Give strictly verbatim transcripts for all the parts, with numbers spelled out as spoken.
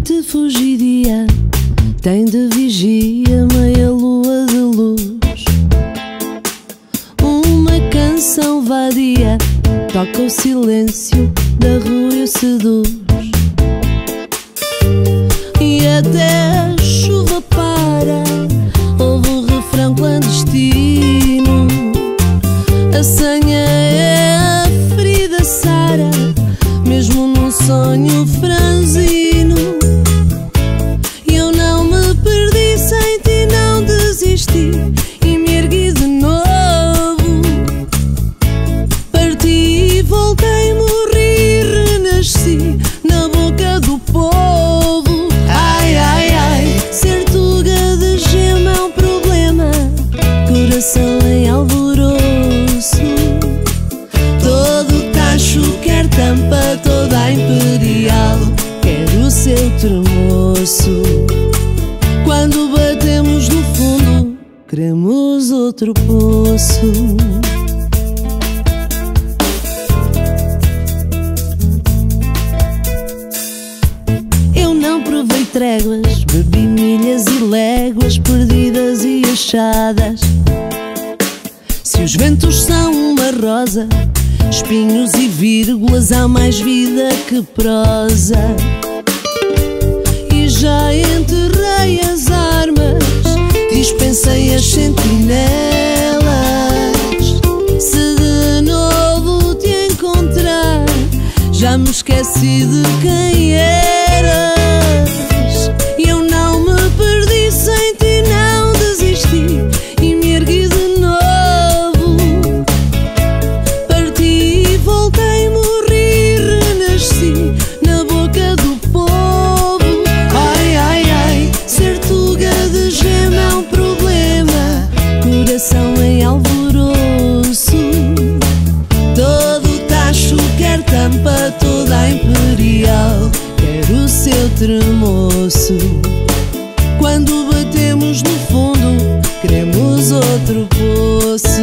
noite fugidia, tem de vigia meia lua de luz. Uma canção vadia toca o silêncio da rua e o seduz. E até a chuva para, ouve o refrão clandestino. A senha é a ferida sara, mesmo num sonho franzino. E eu não me perdi, sem ti não desisti, e me ergui de novo. Parti e voltei, morri e renasci na boca do povo. Ai, ai, ai, ser tuga de gema é um problema, coração em alvoroço. Todo tacho quer tampa, toda a imperial quer o seu tremoço. Quando batemos no fundo, queremos outro poço. Eu não provei tréguas, bebi milhas e léguas perdidas e achadas. Se os ventos são uma rosa, espinhos e vírgulas, há mais vida que prosa. E já enterrei as armas, dispensei as sentinelas. Se de novo te encontrar, já me esqueci de quem eras. E eu não me perdi, sem ti não desisti, e me ergui de novo. Parti e voltei, morri e renasci na boca do povo. Ai, ai, ai, ser tuga de gema é um problema, coração em alvoroço. Todo tacho quer tampa, toda a imperial quer o seu tremoço. Quando batemos no fundo, queremos outro poço.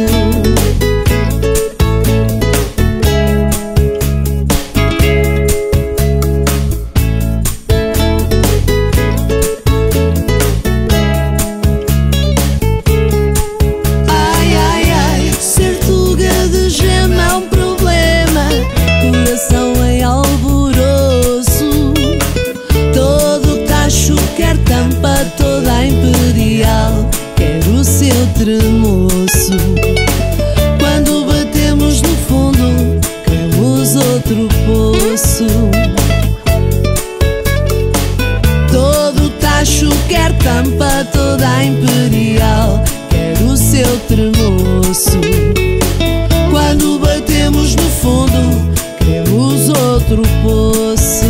Ai, ai, ai, ser tuga de gema é um problema, coração em alvoroço. Todo tacho quer tampa, toda a imperial quer o seu tremoço. Quando batemos no fundo, queremos outro poço. Todo tacho quer tampa, toda a imperial quer o seu tremoço. Quando batemos no fundo, queremos outro poço.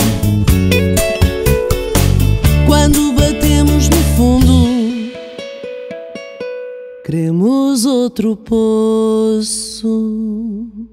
Quando batemos no fundo, queremos outro poço.